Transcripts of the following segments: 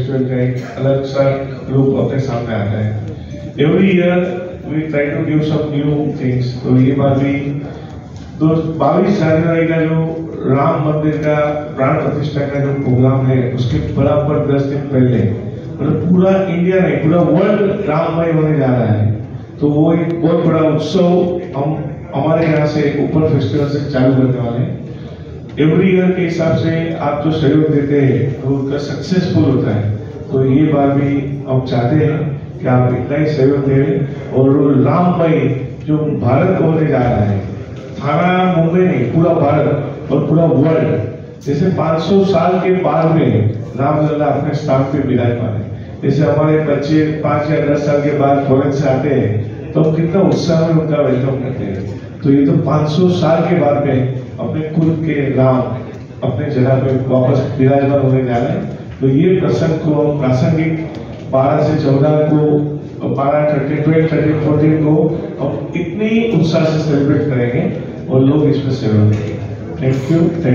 Festival का एक अलग सा रूप अपने सामने आता है। Every year we try to give some new things. तो ये बार भी 22 जनवरी का जो राम मंदिर का प्राण प्रतिष्ठा का जो प्रोग्राम है, उसके बराबर 10 दिन पहले मतलब पूरा इंडिया नहीं, पूरा वर्ल्ड राममय होने जा रहा है। तो वो एक बहुत बड़ा उत्सव हम हमारे यहाँ से ऊपर फेस्टिवल से चालू करने वाले हैं। एवरी ईयर के हिसाब से आप जो सहयोग देते हैं तो उनका सक्सेसफुल होता है। तो ये बार भी हम चाहते हैं कि आप इतना ही सहयोग दें और राममय जो भारत होने जा रहा है, थाना मुंबई नहीं, पूरा भारत और पूरा वर्ल्ड, जैसे 500 साल के बाद में रामलला अपने स्थान पे विराजमान है। जैसे हमारे बच्चे 5 या 10 साल के बाद फॉरेन से आते हैं तो हम कितना उत्साह में उनका वेलकम करते हैं। तो ये तो 500 साल के बाद में अपने कुल के राम अपने जगह पे वापस विराजमान होने जा रहे हैं। तो ये प्रसंग को हम प्रासंगिक 12 से 14 को 12, 13, 12, 13, 14 को हम इतनी उत्साह से सेलिब्रेट करेंगे और लोग इसमें सहयोग देंगे। Thank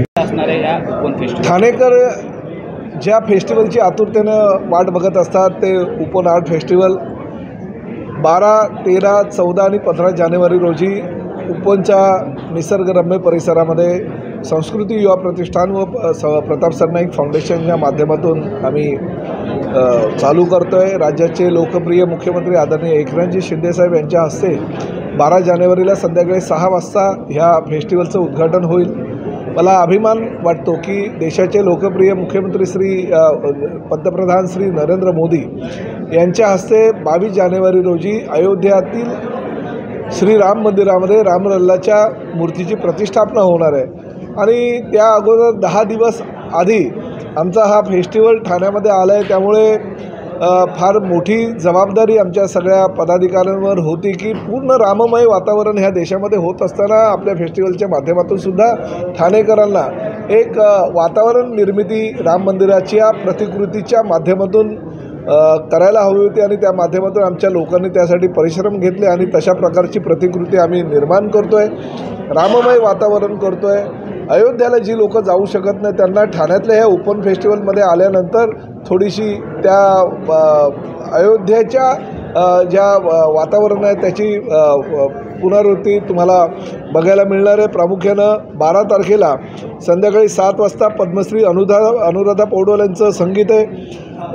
you. ठाणेकर ज्या फेस्टिवलची आतुरतेनं वाट बघत असतात ते उपवन आर्ट फेस्टिवल 12, 13, 14 आणि 15 जानेवारी रोजी उपवनच्या निसर्गरम्य परिसरामध्ये संस्कृती युवा प्रतिष्ठान व प्रताप सरनाईक फाउंडेशनच्या माध्यमातून आम्ही चालू करतो आहे। राज्याचे लोकप्रिय मुख्यमंत्री आदरणीय एकनाथजी शिंदेसाहेब यांच्या हस्ते 12 जानेवारीला संध्याकाळी 6 वाजता ह्या फेस्टिवलचं उद्घाटन होईल। मला अभिमान वाटतो की देशाचे लोकप्रिय मुख्यमंत्री पंतप्रधान श्री नरेंद्र मोदी यांच्या हस्ते 22 जानेवारी रोजी अयोध्यातील श्री राम मंदिरामध्ये रामलल्लाच्या मूर्तीची प्रतिष्ठापना होणार आहे आणि त्या अगोदर 10 दिवस आधी आमचा हा फेस्टिवल ठाण्यामध्ये आला आहे। त्यामुळे फार मोठी जबाबदारी आमच्या सगळ्या पदाधिकाऱ्यांवर होती की पूर्ण राममय वातावरण ह्या देशामध्ये होत असताना आपल्या फेस्टिवलच्या माध्यमातून सुद्धा ठाणेकरांना एक वातावरण निर्मिती राम मंदिराच्या प्रतिकृतीच्या माध्यमातून करायला हवी होती आणि त्या माध्यमातून आमच्या लोकांनी त्यासाठी परिश्रम घेतले आणि तशा प्रकारची प्रतिकृती आम्ही निर्माण करतोय, राममय वातावरण करतोय। अयोध्याला जी लोक जाऊ शकत नाही त्यांना ठाण्यातल्या ह्या ओपन फेस्टिवलमध्ये आल्यानंतर थोडीशी त्या अयोध्येच्या ज्या वातावरण आहे त्याची पुनरावृत्ती तुम्हाला बघायला मिळणार आहे। प्रामुख्यानं 12 तारखेला संध्याकाळी 7 वाजता पद्मश्री अनुराधा पौडवाल यांचं संगीत आहे।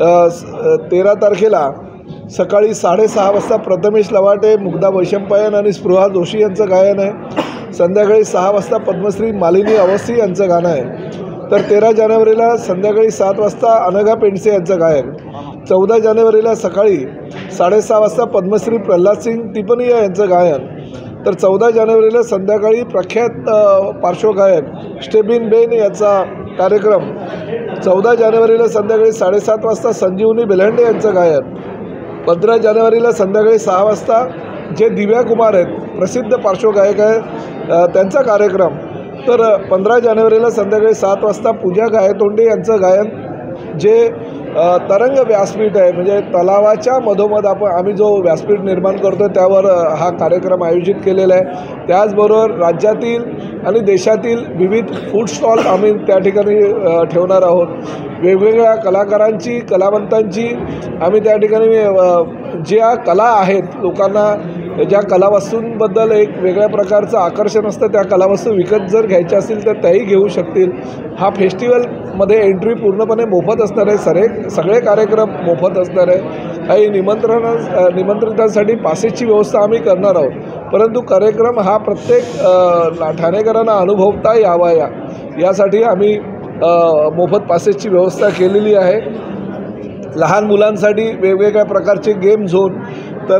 13 तारखेला सकाळी 6:30 वाजता प्रथमेश लवाटे, मुग्धा वैशंपायन आणि स्पृहा जोशी यांचं गायन आहे। संध्याकाळी 6 वाजता पद्मश्री मालिनी अवस्थी यांचं गाणं आहे। तर 13 जानेवारीला संध्याकाळी 7 वाजता अनघा पेंडसे यांचं गायन। 14 जानेवारीला सकाळी 6:30 वाजता पद्मश्री प्रल्हाद सिंग टिपनिया यांचं गायन। तर 14 जानेवारीला संध्याकाळी प्रख्यात पार्श्वगायक स्टेबिन बेन याचा कार्यक्रम। 14 जानेवारीला संध्याकाळी 7:30 वाजता संजीवनी बेलहंडे यांचं गायन। 15 जानेवारीला संध्याकाळी 6 वाजता जे दिव्या कुमार आहेत, प्रसिद्ध पार्श्वगायक आहेत, त्यांचा कार्यक्रम। तर 15 जानेवारीला संध्याकाळी 7 वाजता पूजा गायतोंडे यांचं गायन, जे तरंग व्यासपीठ आहे म्हणजे तलावाच्या मधोमध आम्ही जो व्यासपीठ निर्माण करतो त्यावर हा कार्यक्रम आयोजित केलेला आहे। त्याचबरोबर राज्यातील आणि देशातील विविध फूड स्टॉल आम्ही त्या ठिकाणी ठेवणार आहोत। वेगवेगळ्या कलाकारांची, कलावंतांची आम्ही त्या ठिकाणी ज्या कला आहेत, लोकांना ज्या कलावस्तूंबद्दल एक वेगळ्या प्रकारचं आकर्षण असतं, त्या कलावस्तू विकत जर घ्यायच्या असतील तर त्याही घेऊ शकतील। हा फेस्टिवलमध्ये एंट्री पूर्णपणे मोफत असणार आहे, सगळे कार्यक्रम मोफत असणार आहे। काही निमंत्रितांसाठी पासेसची व्यवस्था आम्ही करणार आहोत, परंतु कार्यक्रम हा प्रत्येक ठाणेकरांना अनुभवता यावा यासाठी आम्ही मोफत पासेसची व्यवस्था केलेली आहे। लहान मुलांसाठी वेगवेगळ्या प्रकारचे गेम झोन, तर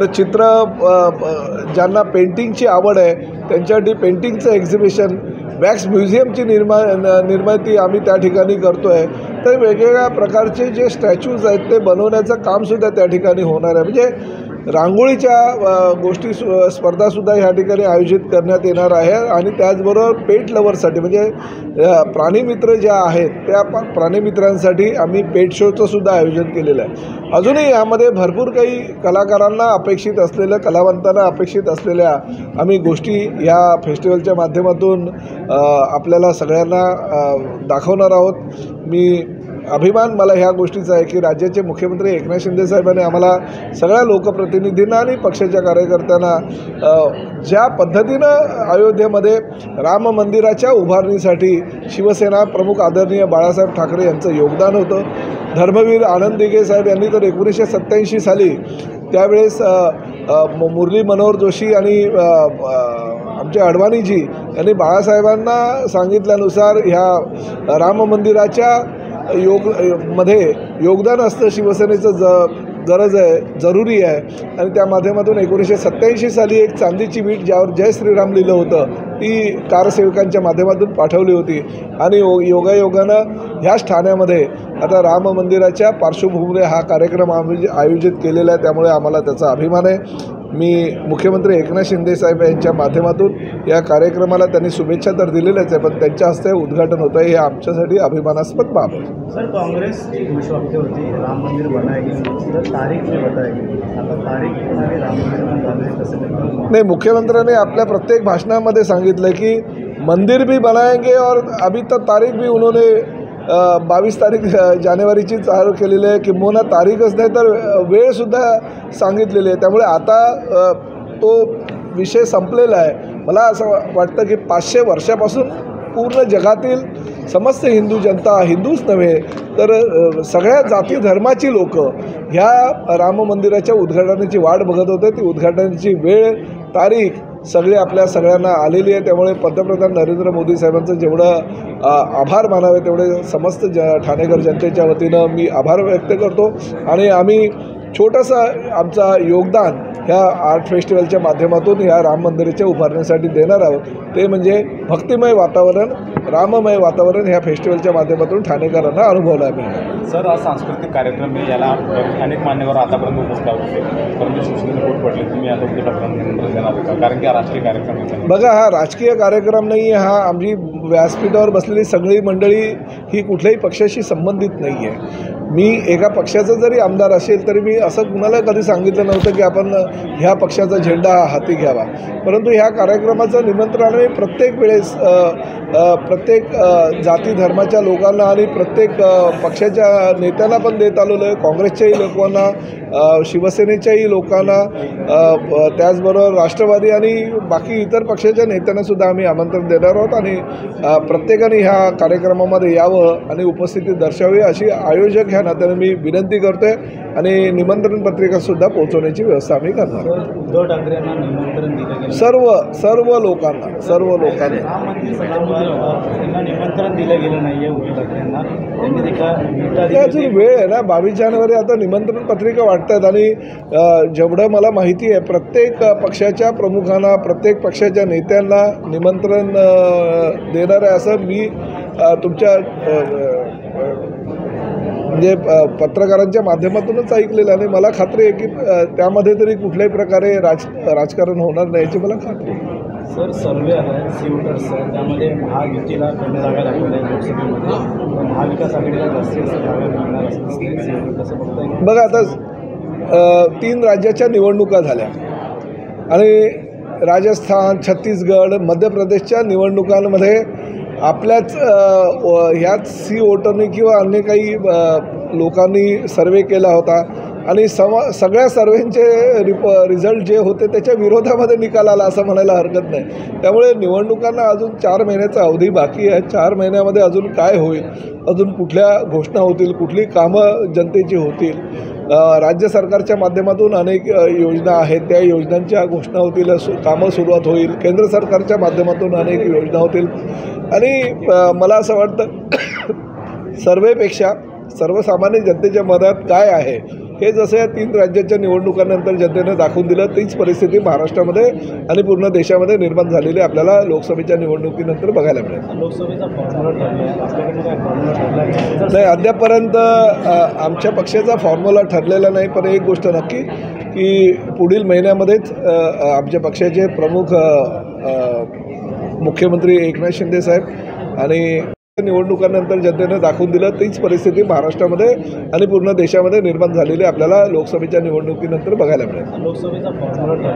ज्यांना पेंटिंगची आवड आहे त्यांच्यासाठी पेंटिंगचं एक्झिबिशन, वॅक्स म्युझियमची निर्मिती आम्ही त्या ठिकाणी करतो आहे। तर वेगवेगळ्या प्रकारचे जे स्टॅच्यूज आहेत ते बनवण्याचं कामसुद्धा त्या ठिकाणी होणार आहे। म्हणजे रांगोळीच्या गोष्टी स्पर्धासुद्धा ह्या ठिकाणी आयोजित करण्यात येणार आहे आणि त्याचबरोबर पेट लवर्ससाठी म्हणजे प्राणीमित्र ज्या आहेत त्या प्राणीमित्रांसाठी आम्ही पेट शोचं सुद्धा आयोजन केलेलं आहे। अजूनही यामध्ये भरपूर काही कलाकारांना अपेक्षित असलेल्या, कलावंतांना अपेक्षित असलेल्या आम्ही गोष्टी या फेस्टिवलच्या माध्यमातून आपल्याला सगळ्यांना दाखवणार आहोत। मी अभिमान मला ह्या गोष्टीचा आहे की राज्याचे मुख्यमंत्री एकनाथ शिंदे साहेबांनी आम्हाला सगळ्या लोकप्रतिनिधींना आणि पक्षाच्या कार्यकर्त्यांना ज्या पद्धतीनं अयोध्येमध्ये राम मंदिराच्या उभारणीसाठी शिवसेना प्रमुख आदरणीय बाळासाहेब ठाकरे यांचं योगदान होतं. धर्मवीर आनंद दिघे साहेब यांनी तर 1987 साली त्यावेळेस मुरली मनोहर जोशी आणि आमचे अडवाणीजी यांनी बाळासाहेबांना सांगितल्यानुसार ह्या राम मंदिराच्या मध्ये योगदान असतं शिवसेनेचं गरज आहे, जरुरी आहे. आणि त्या माध्यमातून 1987 साली एक चांदीची वीट ज्यावर जय श्रीराम लिहिलं होतं ती कारसेवकांच्या माध्यमातून पाठवली होती. आणि योगायोगानं ह्याच ठाण्यामध्ये आता राम मंदिराच्या पार्श्वभूमीवर हा कार्यक्रम आयोजित केलेला आहे. त्यामुळे आम्हाला त्याचा अभिमान आहे. मी मुख्यमंत्री एकनाथ शिंदे साहेब यांच्या माध्यमातून या कार्यक्रमाला त्यांनी शुभेच्छा तर दिलेल्याच आहे, पण त्यांच्या हस्ते उद्घाटन होतं हे आमच्यासाठी अभिमानास्पद बाब आहे. सर, कांग्रेस की घोषवाक्य होती राम मंदिर बनाएगी, तर तारीख नहीं बताएगी. आता तारीख राम मंदिर कसं नाही, मुख्यमंत्र्यांनी आपल्या प्रत्येक भाषणामध्ये सांगितलं की मंदिर भी बनाएंगे और अभी तक तारीख भी उन्होंने 22 तारीख जानेवारीची चालू केलेली आहे. किंबहुना तारीखच नाही तर वेळसुद्धा सांगितलेली आहे. त्यामुळे आता तो विषय संपलेला आहे. मला असं वाटतं की 500 वर्षापासून पूर्ण जगातील समस्त हिंदू जनता, हिंदूच नव्हे तर सगळ्या जाती धर्माची लोक ह्या राम मंदिराच्या उद्घाटनाची वाट बघत होते. ती उद्घाटनाची वेळ, तारीख सगळी आपल्या सगळ्यांना आलेली आहे. त्यामुळे पंतप्रधान नरेंद्र मोदी साहेबांचं जेवढं आभार मानावे तेवढे समस्त ठाणेकर जनतेच्या वतीनं मी आभार व्यक्त करतो. आणि आम्ही छोटंसं आमचा योगदान ह्या आर्ट फेस्टिवलच्या माध्यमातून ह्या राम मंदिराच्या उभारणीसाठी देणार आहोत. ते म्हणजे भक्तिमय वातावरण, राममय वातावरण ह्या फेस्टिवलच्या माध्यमातून ठाणेकरांना अनुभवला मिळणार. सर, आज सांस्कृतिक कार्यक्रम मी याला अनेक मान्यवर आतापर्यंत उपस्थित होते, परंतु शिवसेनेचे पोट पडले. तुम्ही आता उद्या निमंत्रण देणार होता, कारण की हा राजकीय कार्यक्रम आहे. बघा, हा राजकीय कार्यक्रम नाही आहे. हा आमची व्यासपीठावर बसलेली सगळी मंडळी ही कुठल्याही पक्षाशी संबंधित नाही आहे. मी एका पक्षाचा जरी आमदार असेल तरी मी असं कुणाला कधी सांगितलं नव्हतं की आपण ह्या पक्षाचा झेंडा हाती घ्यावा. परंतु ह्या कार्यक्रमाचं निमंत्रण आम्ही प्रत्येक वेळेस प्रत्येक जाती धर्माच्या लोकांना आणि प्रत्येक पक्षाच्या नेत्यांना पण देत आलेलो आहे. काँग्रेसच्याही लोकांना, शिवसेनेच्याही लोकांना, त्याचबरोबर राष्ट्रवादी आणि बाकी इतर पक्षाच्या नेत्यांनासुद्धा आम्ही आमंत्रण देणार आहोत. आणि प्रत्येकाने ह्या कार्यक्रमामध्ये यावं आणि उपस्थिती दर्शावी अशी आयोजक ह्या नात्याने मी विनंती करतोय. आणि निमंत्रण पत्रिकासुद्धा पोहोचवण्याची व्यवस्था आम्ही करणार. उद्धव ठाकरेंना निमंत्रण दिलं गेलं, सर्व लोकांना निमंत्रण दिलं गेलं नाही आहे उद्धव ठाकरेंना. त्यांनी अजून वेळ आहे ना, 22 जानेवारी आता निमंत्रण पत्रिका वाटतात. आणि जेवढं मला माहिती आहे प्रत्येक पक्षाच्या प्रमुखांना, प्रत्येक पक्षाच्या नेत्यांना निमंत्रण देणार आहे असं मी तुमच्या म्हणजे पत्रकारांच्या माध्यमातूनच ऐकलेलं. आणि मला खात्री आहे की त्यामध्ये तरी कुठल्याही प्रकारे राजकारण होणार नाही याची मला खात्री आहे. सर, सर्वे आहे सीओटर्स, त्यामध्ये महायुतीला कमी जागा दाखवल्या लोकसभेमध्ये, महाविकास आघाडीला जास्तीत जास्त जागा मिळणार असं कसं बघताय? बघा, आता 3 राज्याच्या निवडणुका झाल्या आणि राजस्थान, छत्तीसगड, मध्य प्रदेशच्या निवडणुकांमध्ये आपल्याच ह्याच सी वोटरनी किंवा अन्य काही लोकांनी सर्वे केला होता. आणि सगळ्या सर्वेंचे रिझल्ट जे होते त्याच्या विरोधामध्ये निकाल आला असं म्हणायला हरकत नाही. त्यामुळे निवडणुकांना अजून 4 महिन्याचा अवधी बाकी आहे. 4 महिन्यामध्ये अजून काय होईल, अजून कुठल्या घोषणा होतील, कुठली कामं जनतेची होतील. राज्य सरकारच्या माध्यमातून अनेक योजना आहेत, त्या योजनांच्या घोषणा होतील, कामं सुरुवात होईल. केंद्र सरकारच्या माध्यमातून अनेक योजना होतील. आणि मला असं वाटतं सर्वेपेक्षा सर्वसामान्य जनतेच्या मनात काय आहे हे जसं या 3 राज्याच्या निवडणुकांनंतर जनतेने दाखवून दिलं, तीच परिस्थिती महाराष्ट्रामध्ये आणि पूर्ण देशामध्ये निर्माण झालेली आपल्याला लोकसभेच्या निवडणुकीनंतर बघायला मिळेल. लोकसभेचा फॉर्म्युला ठरला नाही, अद्यापर्यंत आमच्या पक्षाचा फॉर्म्युला ठरलेला नाही. पण एक गोष्ट नक्की की पुढील महिन्यामध्येच आमच्या पक्षाचे प्रमुख मुख्यमंत्री एकनाथ शिंदे साहेब आणि निवडणुकांनंतर जनतेने दाखवून दिलं, तीच परिस्थिती महाराष्ट्रामध्ये आणि पूर्ण देशामध्ये निर्माण झालेली आपल्याला लोकसभेच्या निवडणुकीनंतर बघायला मिळेल. लोकसभेचा फॉर्म्युला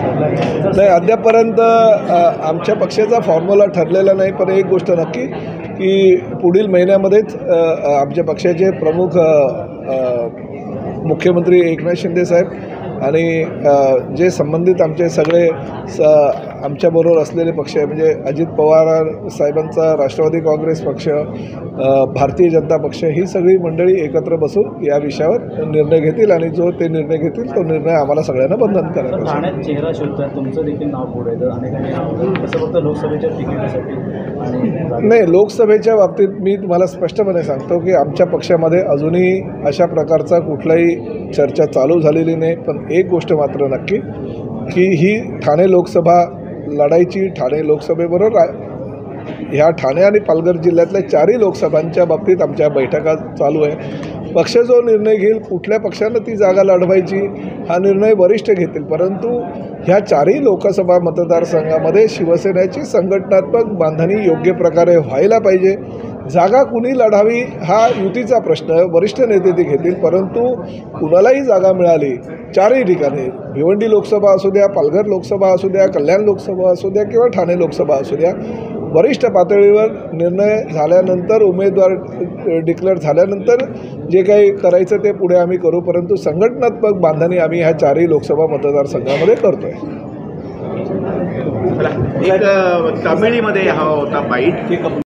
ठरला नाही, अद्यापर्यंत आमच्या पक्षाचा फॉर्म्युला ठरलेला नाही. पण एक गोष्ट नक्की की पुढील महिन्यामध्येच आमच्या पक्षाचे प्रमुख मुख्यमंत्री एकनाथ शिंदे साहेब आणि जे संबंधित आमचे सगळे आमच्याबरोबर असलेले पक्ष आहे, म्हणजे अजित पवार साहेबांचा राष्ट्रवादी काँग्रेस पक्ष, भारतीय जनता पक्ष, ही सगळी मंडळी एकत्र बसून या विषयावर निर्णय घेतील आणि जो ते निर्णय घेतील तो निर्णय आम्हाला सगळ्यांना बंधनकारक असेल. ठाण्यात चेहरा शोधतात, तुमचं देखील नाव पुढे आहे, तर अनेकांनी नाव कसं फक्त लोकसभेच्या तिकिटासाठी आणि नाही, लोकसभेच्या बाबतीत मी तुम्हाला स्पष्टपणे सांगतो की आमच्या पक्षामध्ये अजूनही अशा प्रकारचा कुठलाही चर्चा चालू झालेली नाही. पण एक गोष्ट मात्र नक्की की ही ठाणे लोकसभा लढाईची, ठाणे लोकसभेबरोबर ह्या ठाणे आणि पालघर जिल्ह्यातल्या 4ही लोकसभांच्या बाबतीत आमच्या बैठका चालू आहे. पक्ष जो निर्णय घेईल, कुठल्या पक्षानं ती जागा लढवायची हा निर्णय वरिष्ठ घेतील. परंतु ह्या 4ही लोकसभा मतदारसंघामध्ये शिवसेनेची संघटनात्मक बांधणी योग्य प्रकारे व्हायला पाहिजे. जागा कुणी लढावी हा युतीचा प्रश्न, वरिष्ठ नेते ते घेतील. परंतु कुणालाही जागा मिळाली 4ही ठिकाणी, भिवंडी लोकसभा असू द्या, पालघर लोकसभा असू द्या, कल्याण लोकसभा असू द्या किंवा ठाणे लोकसभा असू द्या, वरिष्ठ पातळीवर निर्णय झाल्यानंतर, उमेदवार डिक्लेअर झाल्यानंतर जे काही करायचं ते पुढे आम्ही करू. परंतु संघटनात्मक बांधणी आम्ही ह्या 4ही लोकसभा मतदारसंघामध्ये करतो आहे. एक तामिळीमध्ये हा होता बाईट.